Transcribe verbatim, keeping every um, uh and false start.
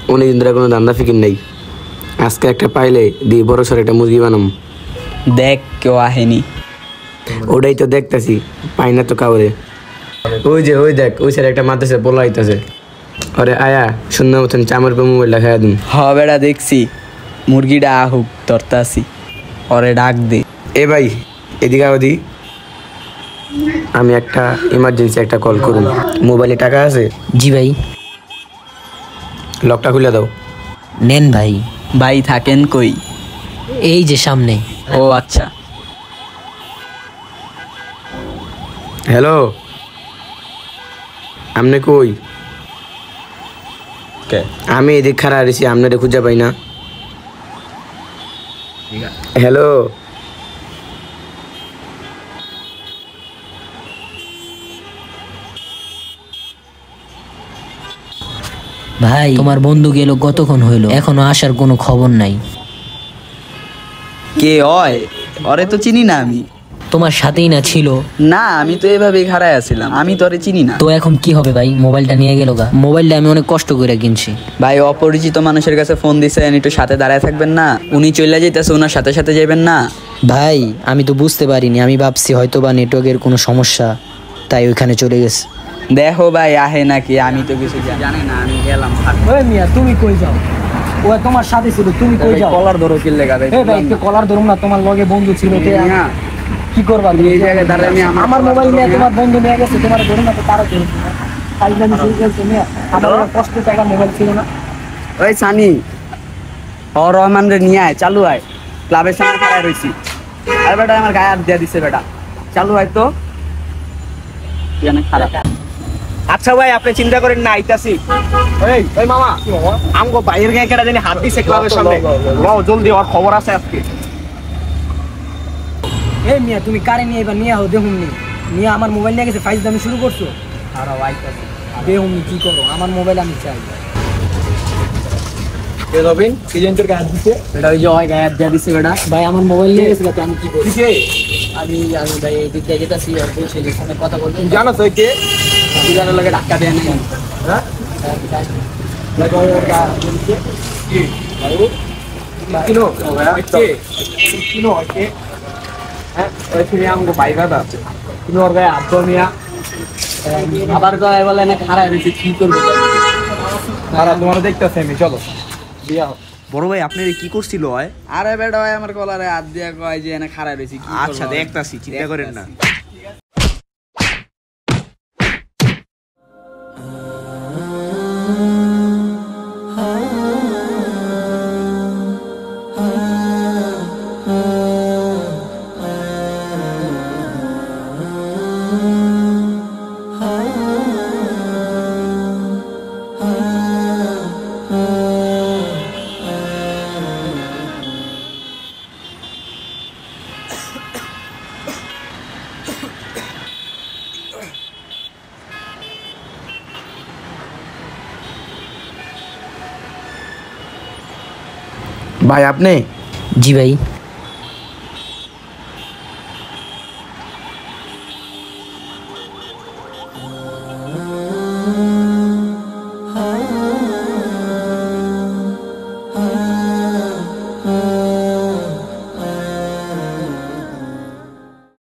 অনেকদিন ধরে কোনো ধান্দা ফিকির নেই, আজকে একটা পাইলে দিয়ে বড় সর একটা মুরগি বানাম। দেখ কেউ আহেনি। ওটাই তো দেখতেছি, পাই না তো কাউরে। ওই যে ওই দেখ ওই সাইড একটা মাথাছে বলা হইতেছে, আরে আয়া সুন্দর মতন চামড় পে মোবাইলটা খাইয়া দিন। হ বেড়া দেখছি, মুরগিটা আহুক তরতাছি, ওরে ডাক দে। এ ভাই এদিকে আও দি, আমি একটা ইমার্জেন্সি একটা কল করুন। মোবাইলে টাকা আছে? জি ভাই। লকটা খুলে দাও। নেন ভাই। ভাই থাকেন কই? এই যে সামনে। ও আচ্ছা। হ্যালো, আপনি কই? আমি এদিক খারাপ রয়েছি, আপনারে খুঁজে পাই না। হ্যালো, ভাই তোমার বন্ধু গেল কতক্ষণ হইলো, এখনো আসার কোনো খবর নাই। কে হয়? ওরে তো চিনি না আমি। তোমার সাথেই না ছিল? না, আমি তো এভাবেই খাড়ায় আছিলাম, আমি তোরে চিনি না। তো এখন কি হবে ভাই? মোবাইলটা নিয়ে গেল গা। মোবাইলটা আমি অনেক কষ্ট করে কিনছি। ভাই অপরিচিত মানুষের কাছে ফোন দিছেন, একটু সাথে দাঁড়ায় থাকবেন না? উনি চলে যাইতেছে, ওনার সাথে সাথে যাবেন না? ভাই আমি তো বুঝতে পারিনি, আমি ভাবছি হয়তো বা নেটওয়ার্কের কোনো সমস্যা, তাই ওইখানে চলে গেছে। দেখো ভাই আহে নাকি, আমি তো কিছু জানি না, আমি গেলাম। ওই মিয়া তুমি কই যাও? ও তোমার সাথে ছিল, তুমি কই যাও? কলার ধরো কিল্লে গাবে। এই ভাই একটু কলার ধরুন না, তোমার লগে বন্ধু ছিল। না কি করবা তুমি এই জায়গায় দাঁড়ায়? আমি আমার মোবাইল নিয়ে তোমার বন্ধু নিয়ে গেছে, তোমার ধরুন না তো তারা ধরুন না। কালজানি শুরু করেছে মিয়া, আমার কষ্ট টাকা মোবাইল ছিল না। ওই সানি ও রহমান রে নিয়ে আয়, চালু আয়, ক্লাবের সামনে খাড়ায় রইছি। আর বেটা আমার গায়ে হাত দিয়ে দিছে, বেটা চালু আয় তো। খারাপ। আচ্ছা ভাই আপনি চিন্তা করেন না, আইতাছি। এই ওই মামা আমগো বাইরের গায়ে কেটা জানি হাত দিছে ক্লাবের সামনে, লও জলদি, ওর খবর আছে আজকে। এই মিয়া তুমি কারে নিয়ে এবার নিয়ে আও, দেখুন নি নিয়ে আমার মোবাইল নিয়ে গেছে, ফাইজ দামি শুরু করছো। আর আইতাছি, দেখুন নি কি করো, আমার মোবাইল আমি চাই। এ রবিন কি জানি তোর গায়ে হাত দিছে? বেটা ওই যে ওই গায়ে হাত দিয়ে দিছে বেটা। ভাই আমার মোবাইল নিয়ে গেছে, আমি কি করি? আমি আমি ভাই এই দিক দিয়ে যেতেছি, আর বলছি যে ফোনে কথা বলতে জানো তো কে কি জানার লাগে ধাক্কা দেয় নাই। হ্যাঁ দেখো ওর গা বলছে কি বাবু কিনো কে কিনো কে? হ্যাঁ ওই তুমি আমগো বাইরে দা কিনো ওর গায়ে হাত মিয়া। আবার গায়ে বলে না খারাপ হয়েছে, কি করবো? আর তোমার দেখতেছি আমি, চলো দিয়া। বড় ভাই আপনার কি করছিল? আরে বেটা ভাই আমার কলারে হাত দিয়া কয় যে এনে খাড়ায় রইছি। আচ্ছা দেখতাছি, চিন্তা করেন না। ভাই আপনি? জি ভাই।